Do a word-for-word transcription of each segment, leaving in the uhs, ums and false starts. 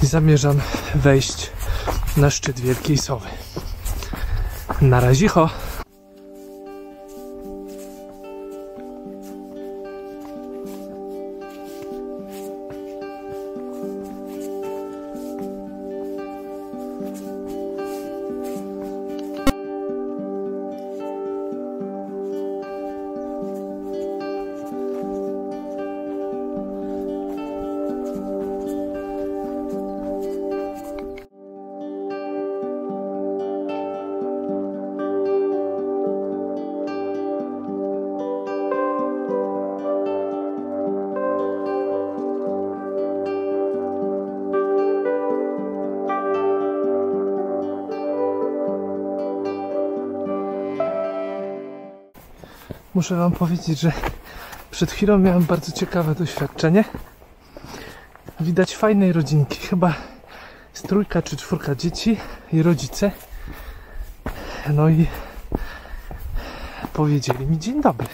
i zamierzam wejść na szczyt Wielkiej Sowy. Na razicho! Muszę wam powiedzieć, że przed chwilą miałem bardzo ciekawe doświadczenie. Widać fajnej rodzinki, chyba z trójka czy czwórka dzieci i rodzice. No i powiedzieli mi dzień dobry.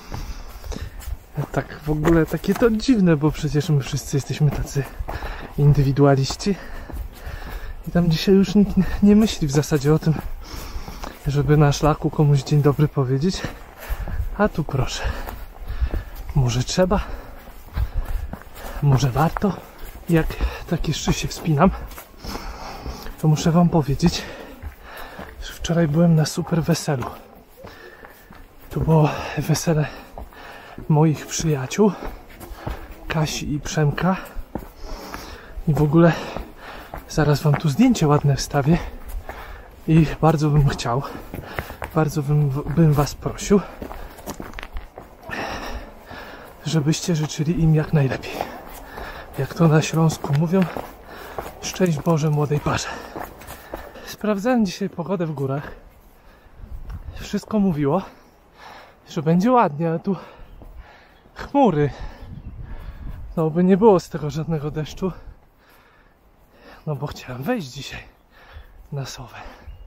Tak w ogóle takie to dziwne, bo przecież my wszyscy jesteśmy tacy indywidualiści. I tam dzisiaj już nikt nie myśli w zasadzie o tym, żeby na szlaku komuś dzień dobry powiedzieć. A tu proszę, może trzeba, może warto. Jak tak jeszcze się wspinam, to muszę wam powiedzieć, że wczoraj byłem na super weselu. To było wesele moich przyjaciół, Kasi i Przemka. I w ogóle zaraz wam tu zdjęcie ładne wstawię. I bardzo bym chciał, bardzo bym, bym was prosił, żebyście życzyli im jak najlepiej. Jak to na Śląsku mówią, szczęść Boże młodej parze. Sprawdzałem dzisiaj pogodę w górach. Wszystko mówiło, że będzie ładnie, a tu chmury. No by nie było z tego żadnego deszczu. No bo chciałem wejść dzisiaj na Sowę.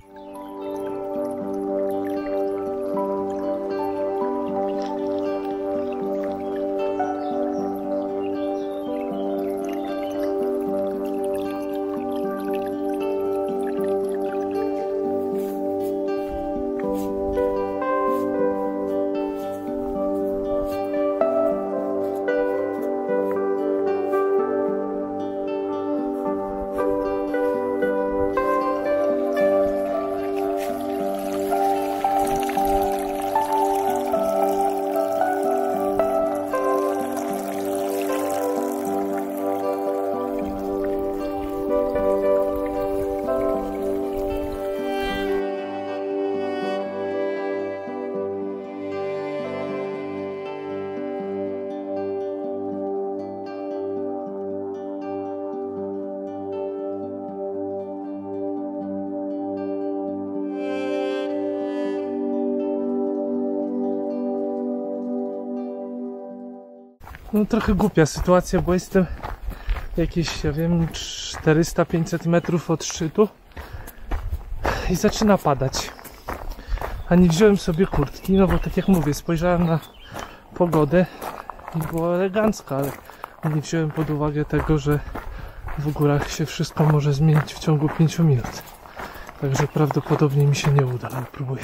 No trochę głupia sytuacja, bo jestem jakieś, ja wiem, czterysta pięćset metrów od szczytu i zaczyna padać. A nie wziąłem sobie kurtki, no bo tak jak mówię, spojrzałem na pogodę i była elegancka, ale nie wziąłem pod uwagę tego, że w górach się wszystko może zmienić w ciągu pięciu minut. Także prawdopodobnie mi się nie uda, ale próbuję.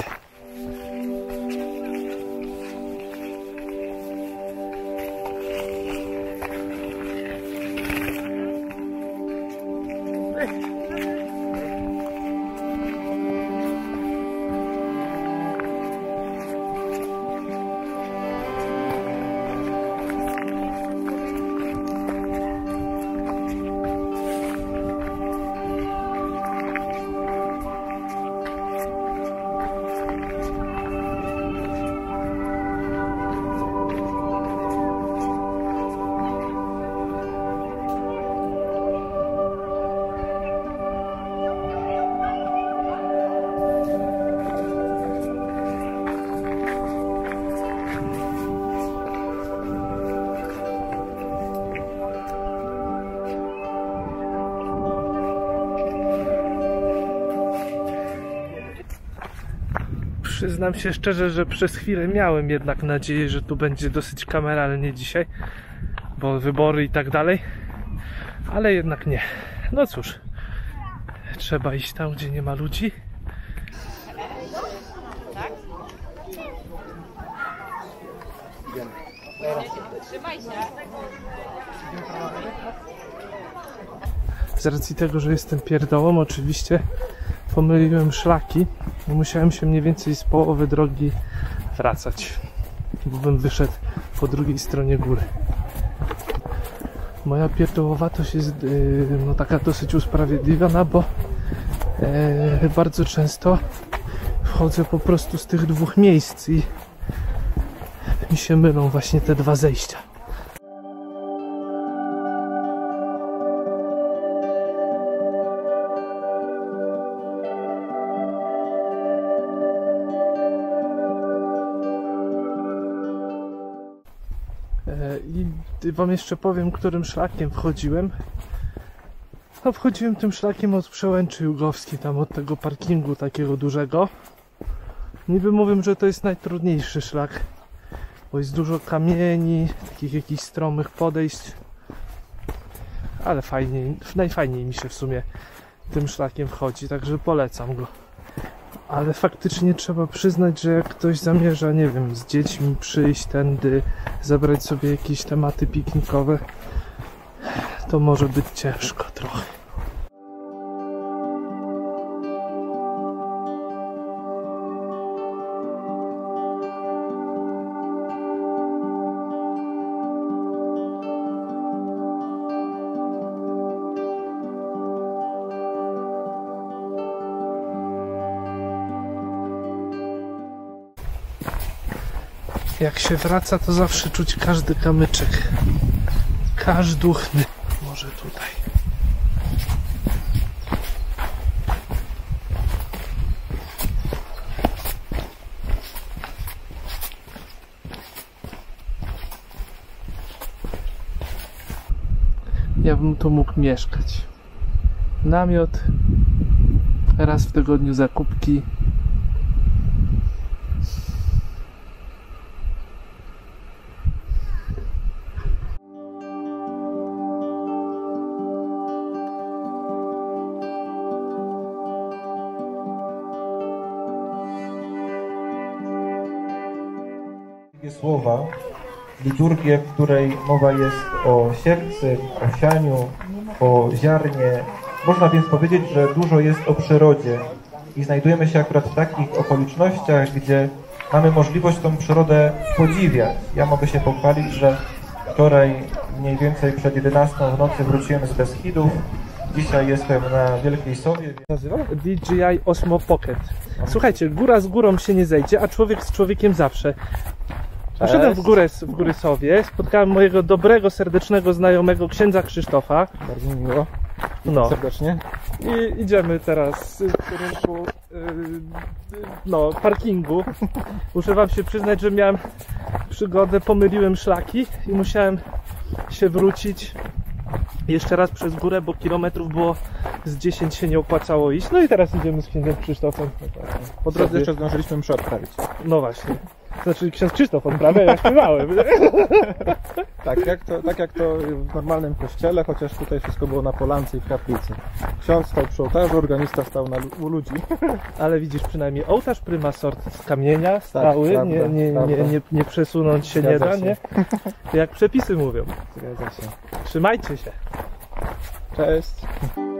Przyznam się szczerze, że przez chwilę miałem jednak nadzieję, że tu będzie dosyć kameralnie dzisiaj, bo wybory i tak dalej, ale jednak nie. No cóż, trzeba iść tam, gdzie nie ma ludzi. Z racji tego, że jestem pierdołą, oczywiście pomyliłem szlaki i musiałem się mniej więcej z połowy drogi wracać, bo bym wyszedł po drugiej stronie góry. Moja pierdołowatość jest yy, no, taka dosyć usprawiedliwiona, bo yy, bardzo często wchodzę po prostu z tych dwóch miejsc i mi się mylą właśnie te dwa zejścia. I wam jeszcze powiem, którym szlakiem wchodziłem. No, wchodziłem tym szlakiem od Przełęczy Jugowskiej, tam od tego parkingu takiego dużego. Niby mówię, że to jest najtrudniejszy szlak, bo jest dużo kamieni, takich jakichś stromych podejść. Ale fajniej, najfajniej mi się w sumie tym szlakiem wchodzi, także polecam go. Ale faktycznie trzeba przyznać, że jak ktoś zamierza, nie wiem, z dziećmi przyjść tędy, zabrać sobie jakieś tematy piknikowe, to może być ciężko trochę. Jak się wraca, to zawsze czuć każdy kamyczek. Każduchny. Może tutaj. Ja bym tu mógł mieszkać. Namiot. Raz w tygodniu zakupki. Słowa, liturgię, w której mowa jest o siewcy, o sianiu, o ziarnie. Można więc powiedzieć, że dużo jest o przyrodzie i znajdujemy się akurat w takich okolicznościach, gdzie mamy możliwość tą przyrodę podziwiać. Ja mogę się pochwalić, że wczoraj mniej więcej przed jedenastą w nocy wróciłem z Beskidów. Dzisiaj jestem na Wielkiej Sowie. Nazywa? D J I Osmo Pocket. Słuchajcie, góra z górą się nie zejdzie, a człowiek z człowiekiem zawsze. Poszedłem w górę, w Góry Sowie, spotkałem mojego dobrego, serdecznego znajomego, księdza Krzysztofa. Bardzo miło. No. Serdecznie. I idziemy teraz w kierunku yy, no, parkingu. Muszę wam się przyznać, że miałem przygodę, pomyliłem szlaki i musiałem się wrócić jeszcze raz przez górę, bo kilometrów było z dziesięć, się nie opłacało iść. No i teraz idziemy z księdzem Krzysztofem. Po drodze jeszcze zdążyliśmy mszę odprawić. No właśnie. Znaczy ksiądz Krzysztof odprawia, ja śpiewałem. Tak jak, to, tak jak to w normalnym kościele, chociaż tutaj wszystko było na polance i w kaplicy. Ksiądz stał przy ołtarzu, organista stał na, u ludzi. Ale widzisz, przynajmniej ołtarz prymasort z kamienia stały, tak, nie, prawda, nie, nie, nie, nie przesunąć się nie da, się. nie? Jak przepisy mówią. Zgadza się. Trzymajcie się. Cześć.